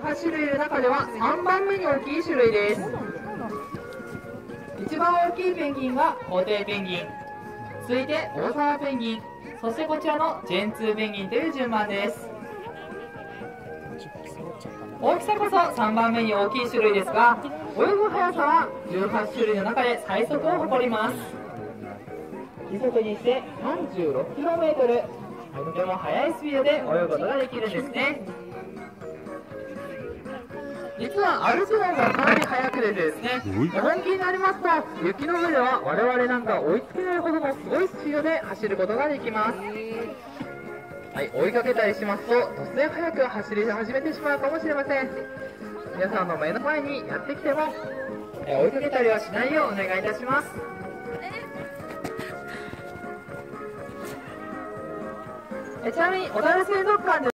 18種類の中では3番目に大きい種類です。一番大きいペンギンが皇帝ペンギン、続いて大沢ペンギン、そしてこちらのジェンツーペンギンという順番です。大きさこそ3番目に大きい種類ですが、泳ぐ速さは18種類の中で最速を誇ります。時速にして 36km、とても速いスピードで泳ぐことができるんですね。実は歩くのもかなり速くてですね、本気になりますと雪の上では我々なんか追いつけないほどのすごいスピードで走ることができます。はい、追いかけたりしますと突然速く走り始めてしまうかもしれません。皆さんの目の前にやってきても追いかけたりはしないようお願いいたします。ちなみに小樽水族館で